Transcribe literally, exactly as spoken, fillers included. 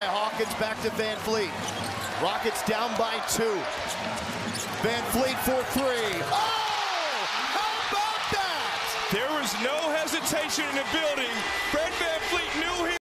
Hawkins back to VanVleet. Rockets down by two. VanVleet for three. Oh! How about that? There was no hesitation in the building. Fred VanVleet knew he